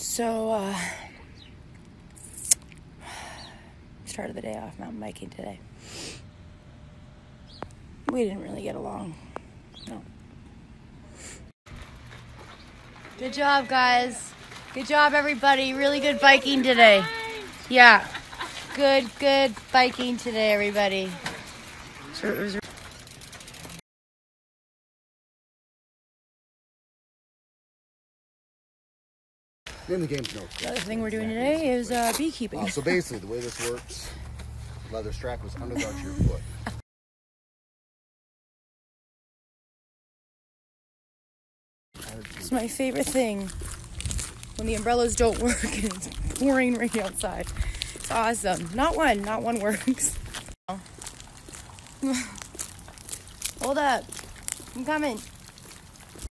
So, started the day off mountain biking today. We didn't really get along. No. Good job, guys. Good job, everybody. Really good biking today. Yeah. Good biking today, everybody. In the game's no. The other thing we're doing today is beekeeping. So basically, the way this works, leather strap was under the arch of your foot. It's my favorite thing when the umbrellas don't work and it's pouring rain outside. It's awesome. Not one works. Hold up. I'm coming.